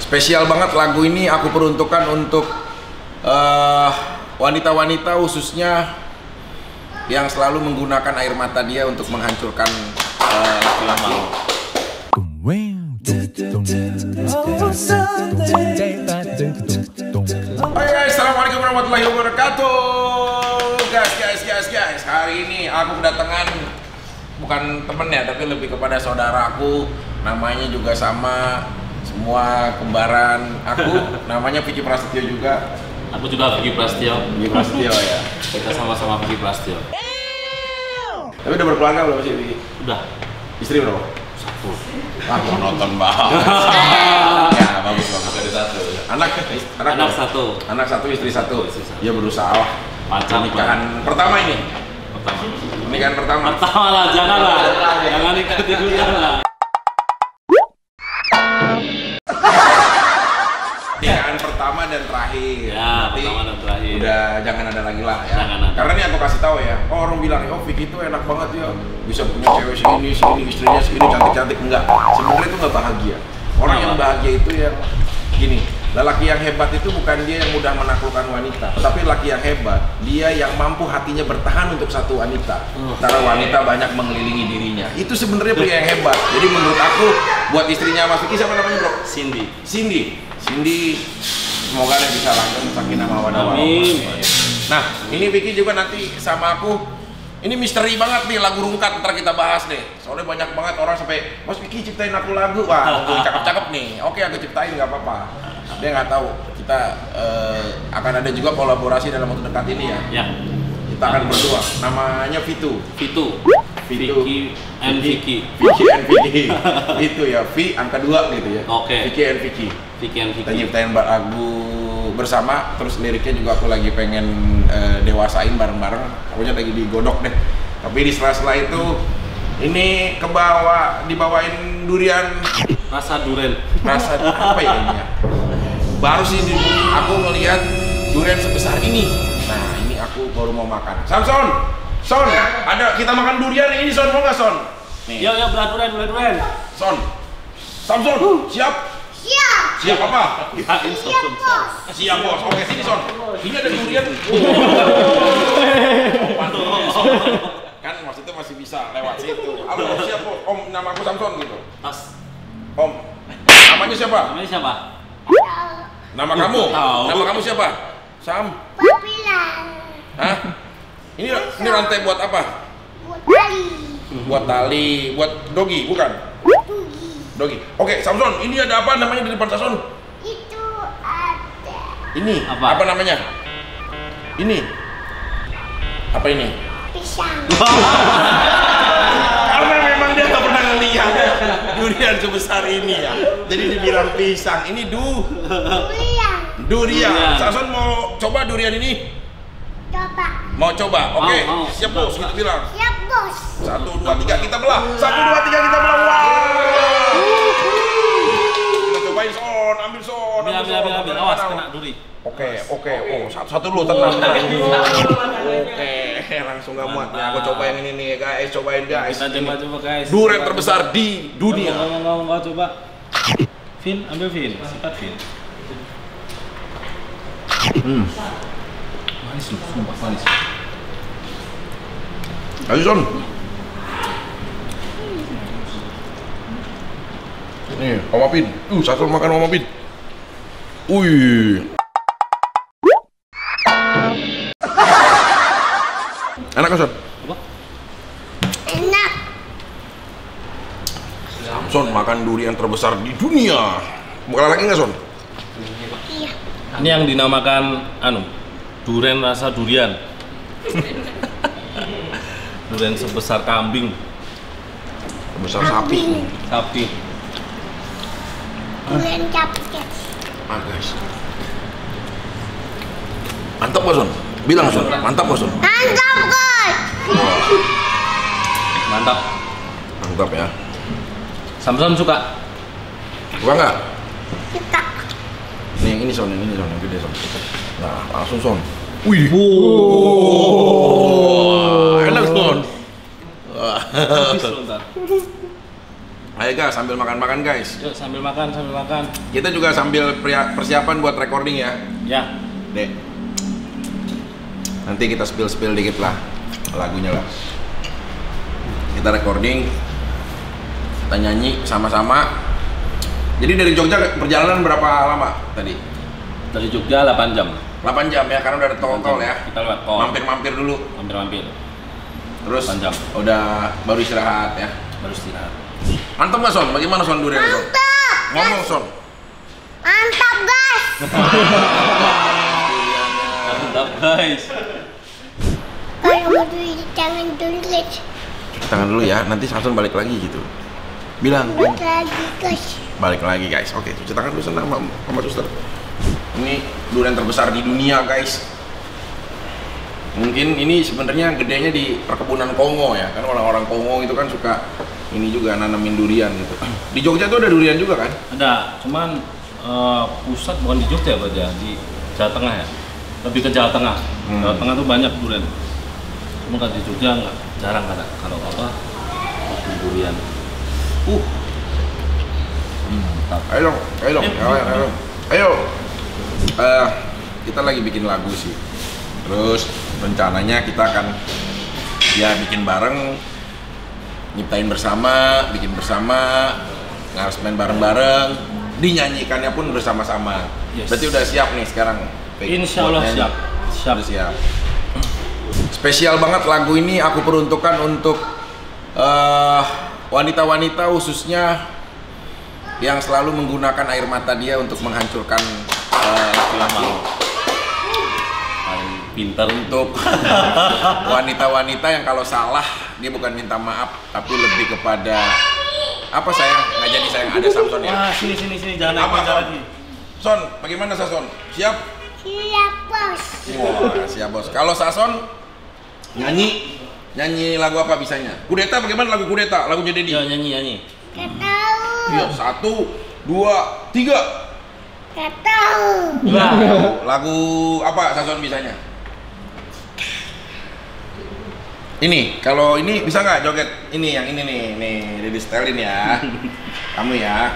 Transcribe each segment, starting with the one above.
Spesial banget lagu ini aku peruntukkan untuk wanita-wanita khususnya yang selalu menggunakan air mata dia untuk menghancurkan laki-laki. Hai guys, assalamualaikum warahmatullahi wabarakatuh. Guys, hari ini aku kedatangan bukan temen ya, tapi lebih kepada saudaraku. Namanya juga sama, semua kembaran aku. Namanya Vicky Prasetyo juga. Aku juga Vicky Prasetyo. Vicky Prasetyo ya. Kita sama-sama Vicky Prasetyo. Tapi udah berkeluarga belum sih, Vicky? Udah. Istri berapa? Satu. Wah, monoton banget. Ya, bagus. Ada satu. Anak satu. Anak satu, istri satu. Ya berusaha lah. Macam Nikahan pertama ini. Nikahan pertama. Pertama lah, jangan nikah kedua lah. Nikahan pertama dan terakhir. Ya, pertama dan terakhir. Udah jangan ada lagi lah ya. Jangan ada. Karena ini aku kasih tahu ya. Oh, orang bilang, "Oh, Vicky itu enak banget ya. Bisa punya cewek segini, istrinya segini cantik-cantik." Enggak. Sebenarnya itu enggak bahagia. Orang yang bahagia itu yang gini. Lelaki yang hebat itu bukan dia yang mudah menaklukkan wanita, tetapi lelaki yang hebat, dia yang mampu hatinya bertahan untuk satu wanita. Karena wanita banyak mengelilingi dirinya. Itu sebenarnya pria yang hebat. Jadi menurut aku, buat istrinya Mas Vicky, siapa namanya, bro? Cindy. Semoga dia bisa langgeng sakinah mawaddah warahmah. Nah, ini Vicky juga nanti sama aku. Ini misteri banget nih lagu rungkat, ntar kita bahas deh. Soalnya banyak banget orang sampai, "Mas Vicky ciptain aku lagu." Wah, cakep-cakep nih. Oke, aku ciptain, nggak apa-apa. Dia nggak tahu kita akan ada juga kolaborasi dalam waktu dekat ini ya. Ya. Kita akan berdua. Namanya Vicky and Vicky. Itu ya, V angka 2 gitu ya. Oke. Vicky and Vicky. Kita nyiptain lagu bersama, terus liriknya juga aku lagi pengen dewasain bareng-bareng. Pokoknya lagi digodok deh. Tapi di sela-sela itu ini dibawain durian. Rasa durian. Rasa apa ya ini ya? Baru sih aku ngelihat durian sebesar ini. Nah, ini aku baru mau makan. Son, ada kita makan durian ini, Son, mau nggak, Son? Nih. Yo, berat durian. Son, Samson, siap? Siap apa? Siap, bos. Oke, sini, Son. Ini ada durian. Kan maksudnya masih bisa lewat situ. Halo, siap, bos. Om, nama aku Samson gitu. Om, namanya siapa? Nama kamu? Nama kamu siapa? Sam? Papilan. Hah? Ini rantai buat apa? Buat tali. Buat tali, buat dogi, bukan? Dogi. Oke, Samson, ini ada apa namanya di depan Samson? Itu ada. Ini apa namanya? Ini. Apa ini? Pisang. Karena memang dia nggak pernah ngeliat durian sebesar ini ya. Jadi dibilang pisang. Ini durian. Samson mau coba durian ini? Coba. Mau coba? Oke. Mau. Siap, bos. Kita bilang. Siap, bos. 1, 2, 3 kita belah. 1, 2, 3 kita belah. Wow. Kita cobain, Son. Ambil, Son. Ambil. Awas kena duri. Oke. Oh, satu dulu, tenang. Oke, langsung gak muat. Nah, aku coba yang ini nih, guys. Cobain, guys. Kita coba, guys. Durian terbesar di dunia. Enggak coba. Vin, ambil Vin. Sikat Vin. Manis loh, sumpah manis. Ayo, Son. Nih, Om Apin. Satu makan Om Apin. Enak kan, Son? Apa? Enak. Son makan durian terbesar di dunia. Bukan lagi nggak, Son? Iya. Ini yang dinamakan durian rasa durian. Durian sebesar kambing. Sebesar sapi. Durian capcay. Guys. Mantap gak, Son? Bilang, Son. Mantap gak, Son? Mantap, guys. Mantap ya. Samson suka? Suka nggak? Suka. Nih, ini Son, yang gede, Son. Nah, langsung, Son. Wih. Enak, Son. Habis lo ntar. Ayo Ayo guys, sambil makan-makan guys. Yuk sambil makan, sambil makan. Kita juga sambil persiapan buat recording ya. Ya. Dek. Nanti kita spill dikit lah lagunya lah. Kita recording, kita nyanyi sama-sama. Jadi dari Jogja perjalanan berapa lama tadi? Dari Jogja 8 jam. 8 jam ya, karena udah ada tol ya. Kita lewat tol. Mampir-mampir dulu. Mampir. Terus 8 jam. udah baru istirahat ya. Baru istirahat. Mantap nggak Son? Bagaimana Son durian Son? Mantap. Ngomong Son. Mantap guys. Mantap guys. Kalau mau duit jangan tulis. Tangan dulu ya, nanti Samson balik lagi gitu. Bilang. Balik lagi guys. Balik lagi guys. Oke, cuci tangan dulu senang sama suster. Ini durian terbesar di dunia guys. Mungkin ini sebenarnya gedenya di perkebunan Kongo ya, kan orang-orang Kongo itu kan suka ini juga nanamin durian gitu. Di Jogja tuh ada durian juga kan? Ada, cuman pusat bukan di Jogja berarti ya, di Jawa Tengah ya. Lebih ke Jawa Tengah. Jawa Tengah tuh banyak durian. Cuma kalau di Jogja nggak, jarang ada. Kalau apa durian. Mantap. Ayo dong. Ayo. Kita lagi bikin lagu sih. Terus rencananya kita akan ya bikin bareng, nyiptain bersama, bikin bersama, ngaransemen bareng-bareng, dinyanyikannya pun bersama-sama. Yes. Berarti udah siap nih sekarang? Insya Allah siap. Udah siap. Spesial banget lagu ini aku peruntukkan untuk wanita-wanita khususnya yang selalu menggunakan air mata dia untuk menghancurkan laki-laki. Paling pintar Untuk wanita-wanita yang kalau salah dia bukan minta maaf tapi lebih kepada apa sayang, nggak jadi sayang, ada Samson ya. Wah, sini jangan Apa, naik Son? lagi. Son, bagaimana Sason? Siap? Siap bos. Wah, siap bos. Kalau Sason nyanyi lagu apa bisanya? Kudeta bagaimana lagu Kudeta? Lagunya Dedi. Ya nyanyi. Gak tahu. Iya, 1, 2, 3. Gak tahu. Lagu apa Sason bisanya? Ini, kalau ini bisa nggak joget? Ini yang ini nih Dedi setelin ya. Kamu ya.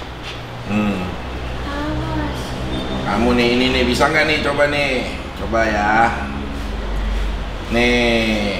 Awas. Kamu nih ini nih bisa nggak nih? Coba ya. Nih.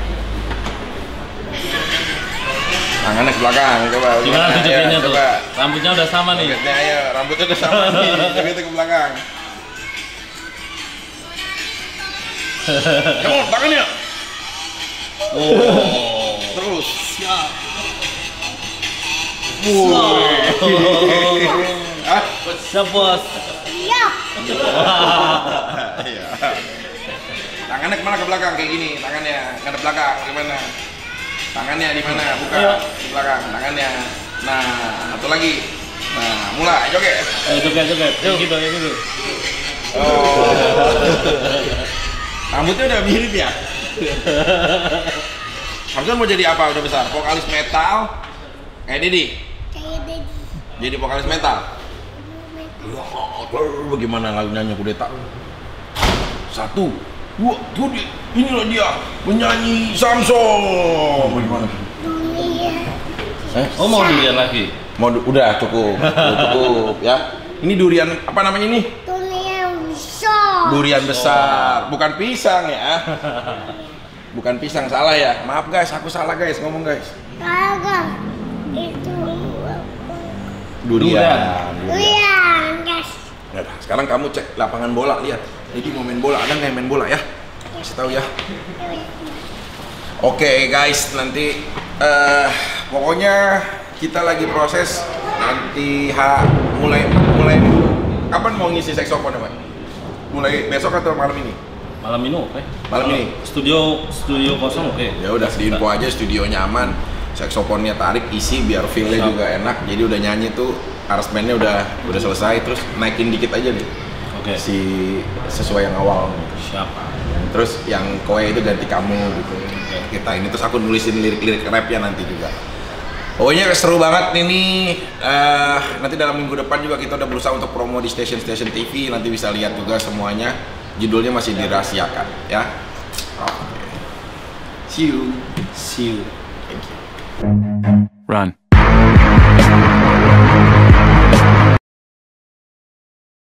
Tangannya ke belakang, coba. Gimana tuh jogetnya tuh? Coba. Rambutnya udah sama nih. Jogetnya ayo, rambutnya udah sama nih. Jogetnya ke belakang. Kamu tangannya. Oh. Terus. Siap. Ah, Siap bos. Siap. iya. Tangannya kemana ke belakang kayak gini? Tangannya ngadep belakang gimana? Tangannya di mana? Buka di belakang tangannya. Nah, satu lagi. Nah, mulai joget. Ayo joget. Kayak gitu. Oh. Rambutnya udah mirip ya? Samson mau jadi apa udah besar? Vokalis metal? Kayak Dedi? Kayak Dedi. Jadi vokalis metal? Bagaimana lagu nyanyi Kudeta? 1, 2, 3, inilah dia penyanyi Samson. Bagaimana? Dunia. Oh mau durian lagi? Udah cukup ya. Ini durian apa namanya ini? Dunia besar. Durian besar, bukan pisang ya. Bukan pisang, salah ya. Maaf guys, aku salah guys, ngomong guys. Kagak. Itu Durian. durian guys. Ya, sekarang kamu cek lapangan bola, lihat. Jadi mau main bola, ada nggak yang main bola ya? Kasih tahu ya. Oke guys, nanti pokoknya kita lagi proses nanti mulai kapan mau ngisi saxophone Pak? Mulai besok atau malam ini? Malam ini oke. Malam ini? Studio kosong oke. Ya udah diinfo aja, studionya aman, saksofonnya tarik isi biar feel-nya Siap. juga enak. Jadi udah nyanyi tuh aransemennya udah selesai, terus naikin dikit aja nih. Oke. Sesuai yang awal. Siap. Terus yang kowe itu ganti kamu gitu. Kita ini terus aku nulisin lirik-lirik rapnya nanti juga. Pokoknya seru banget ini. Nanti dalam minggu depan juga kita udah berusaha untuk promo di stasiun-stasiun TV. Nanti bisa lihat juga semuanya. Judulnya masih dirahasiakan ya. Oke. See you. See you. Thank you. Run.